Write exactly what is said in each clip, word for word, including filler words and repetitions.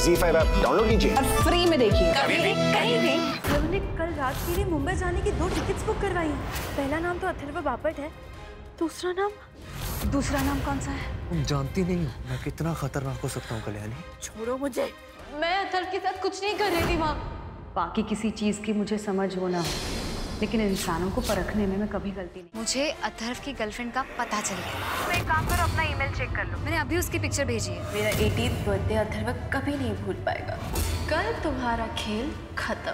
ज़ी five app download कीजिए और free में देखिए कभी भी कहीं भी। हमने कल रात के लिए मुंबई जाने की दो टिकट्स बुक करवाई हैं। पहला नाम तो अथर्व बापट है, दूसरा नाम दूसरा नाम कौन सा है? तुम जानती नहीं हो मैं कितना खतरनाक हो सकता हूँ कल्याणी। छोड़ो मुझे, मैं अथर्व के साथ कुछ नहीं कर रही थी वहाँ। बाकी किसी चीज की मुझे समझ हो ना हो, लेकिन इंसानों को परखने में मैं कभी गलती नहीं। मुझे अथर्व की गर्लफ्रेंड का पता चल गया। तो एक काम करो, अपना ईमेल चेक कर लो। मैंने अभी उसकी पिक्चर भेजी है। मेरा एटीन्थ बर्थडे अथर्व कभी नहीं भूल पाएगा। कल तुम्हारा खेल खत्म।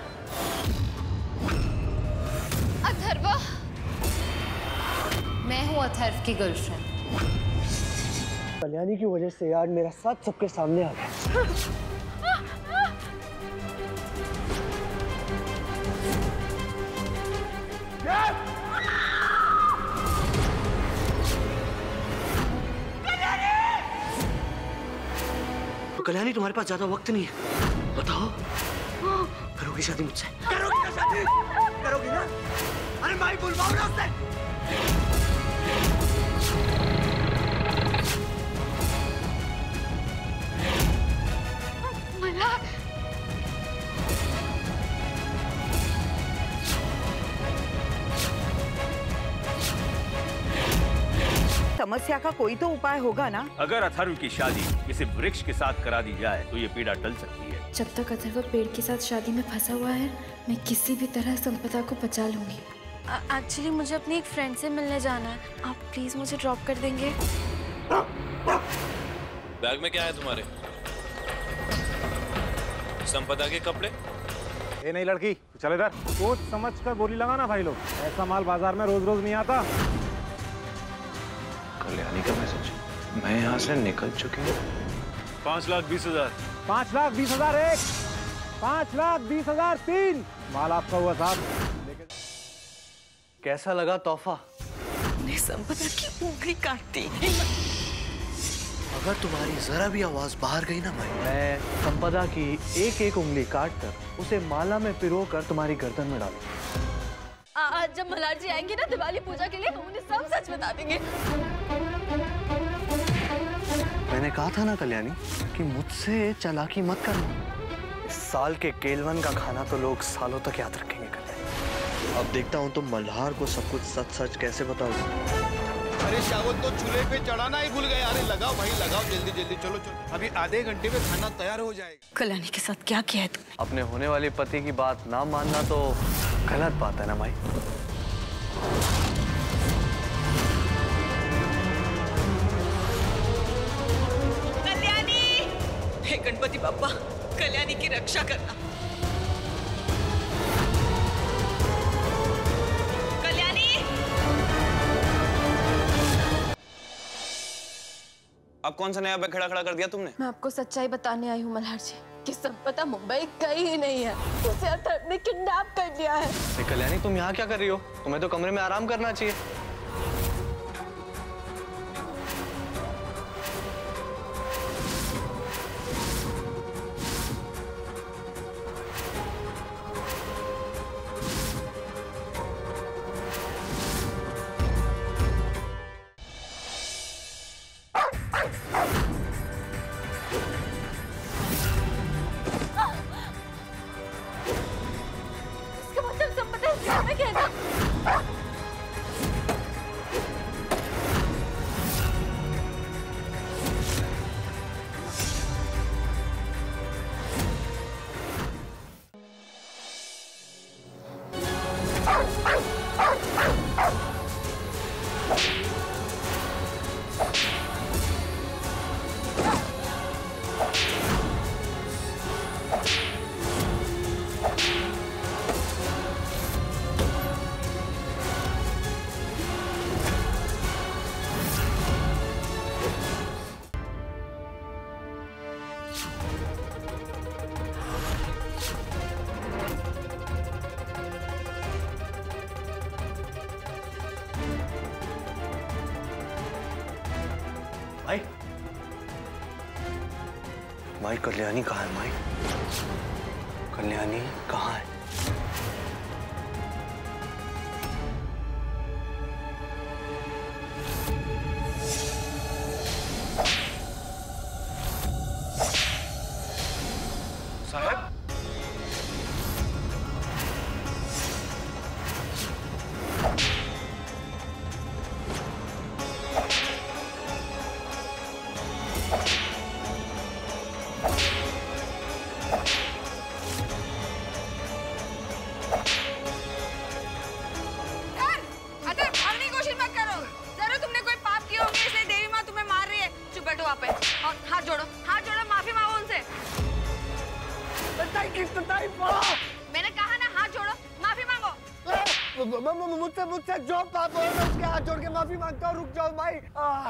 अथर्व, मैं हूँ अथर्व की गर्लफ्रेंड। कल्याणी की वजह से यार मेरा साथ सबके सामने आ गया। तो कल्याणी तुम्हारे पास ज्यादा वक्त नहीं है, बताओ करोगी शादी मुझसे? करोगी ना शादी? करोगी ना? अरे माई बुलवाओ ना उससे। समस्या का कोई तो उपाय होगा ना? अगर अथर्व की शादी किसी वृक्ष के साथ करा दी जाए तो ये पीड़ा टल सकती है। जब तक अथर्व पेड़ के साथ शादी में फंसा हुआ है, मैं किसी भी तरह संपदा को बचा लूंगी। एक्चुअली मुझे अपनी एक फ्रेंड से मिलने जाना है, आप प्लीज मुझे ड्रॉप कर देंगे? बैग में क्या है तुम्हारे? संपदा के कपड़े? ए नहीं लड़की, चल इधर। सोच समझ कर बोली लगाना भाई लोग, ऐसा माल बाजार में रोज रोज नहीं आता। कल्याणी का मैसेज, मैं यहाँ से निकल चुकी हूँ। पाँच लाख बीस हजार पाँच लाख बीस हजार एक, पाँच लाख बीस हजार तीन, माल आपका हुआ साहब। लेकिन कैसा लगा तोहफा? ने संपदा की उंगली काट दी। अगर तुम्हारी जरा भी आवाज बाहर गई ना भाई, मैं संपदा की एक एक उंगली काट कर उसे माला में पिरो कर तुम्हारी गर्दन में डालूंगा। आज जब मल्हार जी आएंगे ना दिवाली पूजा के लिए, हम उन्हें सब सच बता देंगे। मैंने कहा था ना कल्याणी कि मुझसे चालाकी मत करना। इस साल के केलवन का खाना तो लोग सालों तक याद रखेंगे कल्याणी। अब देखता हूँ तुम मल्हार को सब कुछ सच सच कैसे बताओगे। अरे शावत तो चूल्हे पे चढ़ाना ही भूल गए। अरे लगाओ भाई लगाओ, जल्दी जल्दी, चलो चलो, अभी आधे घंटे में खाना तैयार हो जाएगा। कल्याणी के साथ क्या किया है तुमने? अपने होने वाले पति की बात ना मानना तो गलत बात है ना भाई। कल्याणी, हे गणपति बाप्पा, कल्याणी की रक्षा करना। अब कौन सा नया बैग खड़ा खड़ा कर दिया तुमने? मैं आपको सच्चाई बताने आई हूँ मल्हार जी कि संपदा मुंबई गई ही नहीं है, उसे अथर्व ने किडनैप कर लिया है। कल्याणी तुम यहाँ क्या कर रही हो? तुम्हें तो कमरे में आराम करना चाहिए। माई, माई कल्याणी कहाँ है? माई कल्याणी कहाँ है? अरे भागने की कोशिश मत करो। जरूर तुमने कोई पाप किया होगा इसलिए देवी माँ तुम्हें मार रही है। चुप बैठो वहाँ पे और हाथ जोड़ो, हाथ जोड़ो, माफी मांगो उनसे। मैंने कहा ना हाथ जोड़ो, माफी मांगो। मुझसे मुझसे जो पाप हो मैं उसके हाथ जोड़ के माफी मांगता हूँ। रुक जाओ भाई। आ।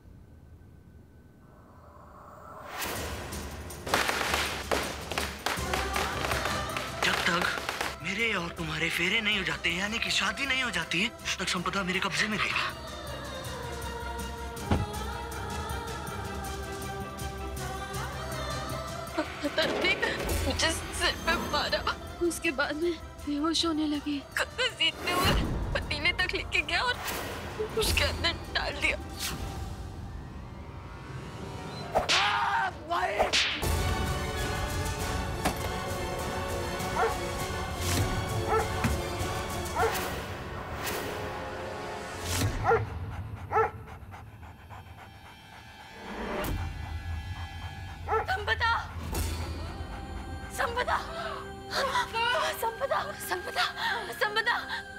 जब तक मेरे और तुम्हारे फेरे नहीं हो जाते यानी कि शादी नहीं हो जाती है तब संपदा मेरे कब्जे में रहेगी। मुझे सिर पे मारा, उसके बाद में बेहोश होने लगी। घसीटते हुए पतीले तक लेके गया और उसके अंदर डाल दिया। भाई संपदा, संपदा, संपदा, संपदा, संपदा।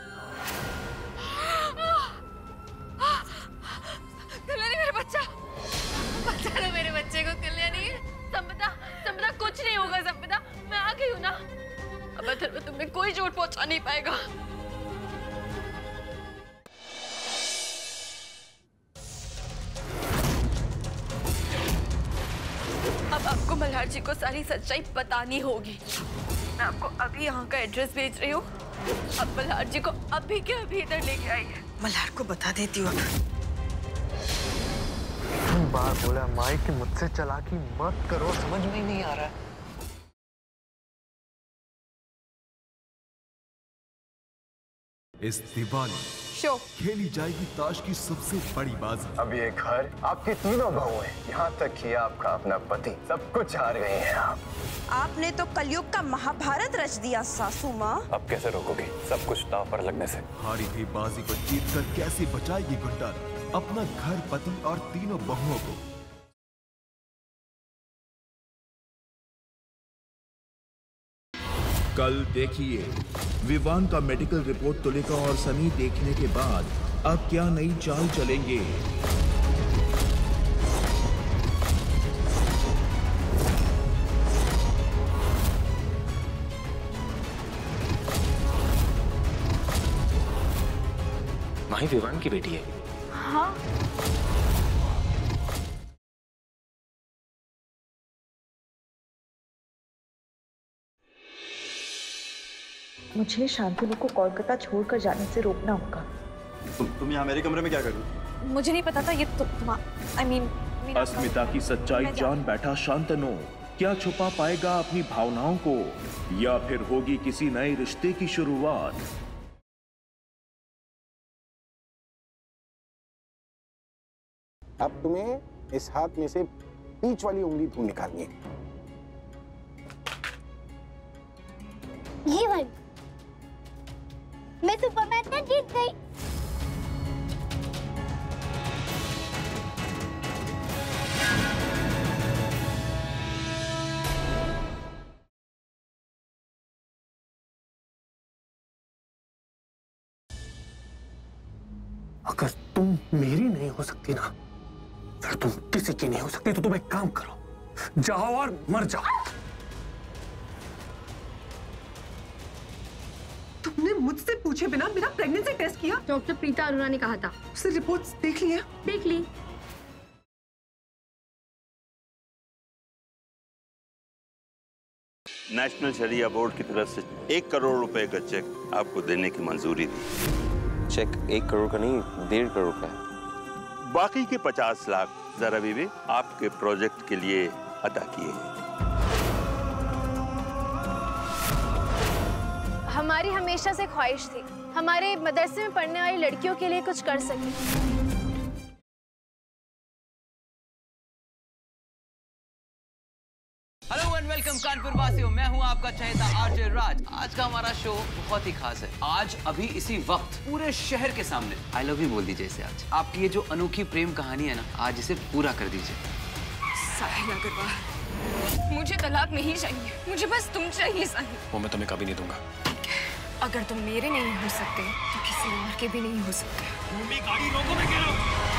कल्याणी मेरा बच्चा, बचा लो मेरे बच्चे को कल्याणी। संपदा, संपदा कुछ नहीं होगा संपदा, मैं आ गई हूँ ना। अब अथर्व तुम्हें कोई चोट पहुंचा नहीं पाएगा। अब आपको मल्हार जी को सारी सच्चाई बतानी होगी। मैं आपको अभी यहाँ का एड्रेस भेज रही हूँ। अब मल्हार जी को अभी के अभी इधर लेके आई है। मल्हार को बता देती हूँ। बार बोला माई कि मुझसे चालाकी मत करो, समझ में ही नहीं आ रहा है। इस दिवाली शो खेली जाएगी ताश की सबसे बड़ी बाजी। अब ये घर आपकी तीनों बहू हैं, यहाँ तक कि आपका अपना पति, सब कुछ हार गए हैं आप। आपने तो कलयुग का महाभारत रच दिया सासू माँ। अब कैसे रोकोगे सब कुछ दांव पर लगने से? हारी हुई बाजी को जीतकर कैसे बचाएगी गुड्डा अपना घर, पति और तीनों बहुओं को? कल देखिए विवान का मेडिकल रिपोर्ट तुलिका और सनी देखने के बाद अब क्या नई चाल चलेंगे। माही विवान की बेटी है। हाँ। मुझे शांतनु को कोलकाता छोड़कर जाने से रोकना होगा। तुम तुम यहाँ मेरे कमरे में क्या कर रही हो? मुझे नहीं पता था ये तो तुम आई मीन अस्मिता की सच्चाई जान बैठा शांतनु क्या छुपा पाएगा अपनी भावनाओं को, या फिर होगी किसी नए रिश्ते की शुरुआत? अब तुम्हें इस हाथ में से बीच वाली उंगली तू निकालनी है। ये वाली। मैं सुपरमैन में जीत गई। अगर तुम मेरी नहीं हो सकती ना, फिर तुम किसी की नहीं हो सकती। तो तुम एक काम करो, जाओ और मर जाओ। तुमने मुझसे पूछे बिना मेरा प्रेगनेंसी टेस्ट किया? डॉक्टर प्रीता अरोड़ा ने कहा था। उसने रिपोर्ट्स देख ली है? देख ली। नेशनल शरिया बोर्ड की तरफ से एक करोड़ रुपए का चेक आपको देने की मंजूरी दी। चेक एक करोड़ का नहीं, डेढ़ करोड़ का है। बाकी के पचास लाख जरा बीबी आपके प्रोजेक्ट के लिए अदा किए हैं। हमारी हमेशा से ख्वाहिश थी हमारे मदरसे में पढ़ने वाली लड़कियों के लिए कुछ कर सके। हेलो एंड वेलकम कानपुर वासियों, मैं हूं आपका चहेता आरजे राज। आज का हमारा शो बहुत ही खास है। आज अभी इसी वक्त पूरे शहर के सामने आई लव यू बोल दीजिए इसे। आज आपकी ये जो अनोखी प्रेम कहानी है ना, आज इसे पूरा कर दीजिए। साहिल अग्रवाल, मुझे तलाक नहीं चाहिए, मुझे बस तुम चाहिए साहिल। वो मैं तुम्हें कभी नहीं दूंगा। अगर तुम मेरे नहीं हो सकते तो किसी और के भी नहीं हो सकते। गाड़ी रोको, मैं कह रहा हूँ।